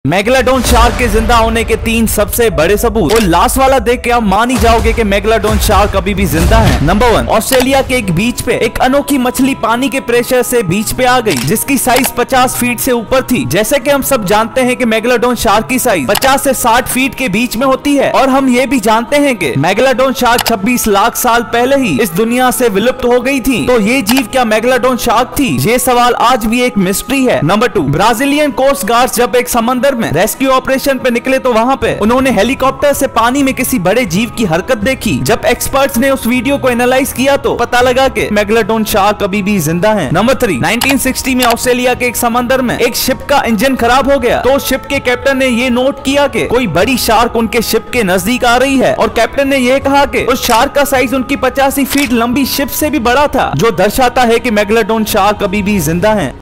Megalodon shark के जिंदा होने के 3 सबसे बड़े सबूत। और लास्ट वाला देख के आप मान ही जाओगे कि मेगालोडोन शार्क अभी भी जिंदा है। नंबर 1, ऑस्ट्रेलिया के एक बीच पे एक अनोखी मछली पानी के प्रेशर से बीच पे आ गई, जिसकी साइज 50 फीट से ऊपर थी। जैसे कि हम सब जानते हैं कि मेगालोडोन शार्क की साइज 50 से 60 फीट के बीच में होती है। और हम ये भी जानते हैं कि मेगालोडोन शार्क 26 लाख साल पहले ही इस दुनिया से विलुप्त हो गई थी। तो ये जीव क्या मेगालोडोन शार्क थी? ये सवाल आज भी एक मिस्ट्री है। नंबर 2, ब्राजीलियन कोस्ट गार्ड जब एक समंदर में रेस्क्यू ऑपरेशन पे निकले तो वहाँ पे उन्होंने हेलीकॉप्टर से पानी में किसी बड़े जीव की हरकत देखी। जब एक्सपर्ट्स ने उस वीडियो को एनालाइज किया तो पता लगा कि मेगालोडोन शार्क अभी भी जिंदा है। नंबर 3, 1960 में ऑस्ट्रेलिया के एक समंदर में एक शिप का इंजन खराब हो गया, तो शिप के कैप्टन ने ये नोट किया कि कोई बड़ी शार्क उनके शिप के नजदीक आ रही है। और कैप्टन ने यह कहा कि उस शार्क का साइज उनकी 85 फीट लंबी शिप से भी बड़ा था, जो दर्शाता है कि मेगालोडोन शार्क अभी भी जिंदा है।